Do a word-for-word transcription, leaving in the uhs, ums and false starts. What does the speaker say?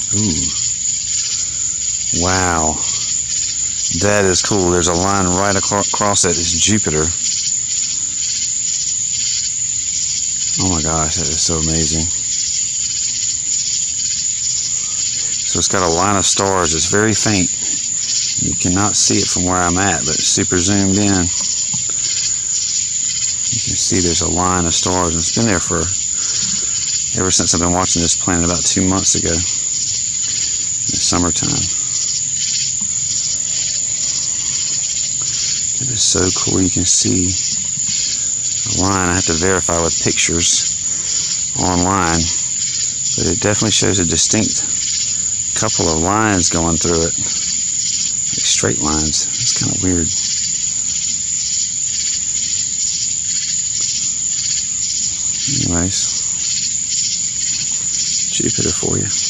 Ooh. Wow. That is cool. There's a line right across it. It's Jupiter. Oh my gosh, that is so amazing. So it's got a line of stars. It's very faint. You cannot see it from where I'm at, but it's super zoomed in. You can see there's a line of stars, and it's been there for ever since I've been watching this planet about two months ago in the summertime. It is so cool. You can see a line. I have to verify with pictures online, but it definitely shows a distinct couple of lines going through it, like straight lines. It's kind of weird. Anyways, Jupiter for you.